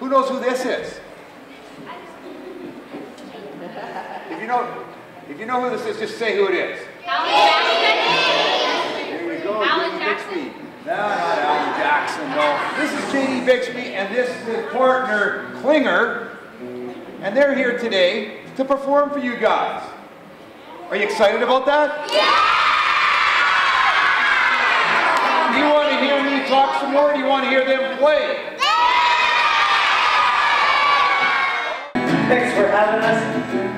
Who knows who this is? If you know who this is, just say who it is. There you go, Jaydee Bixby. No, not Alan Jackson, no. This is Jaydee Bixby, and this is his partner, Klinger. And they're here today to perform for you guys. Are you excited about that? Yeah! Do you want to hear me talk some more, or do you want to hear them play? Thanks for having us.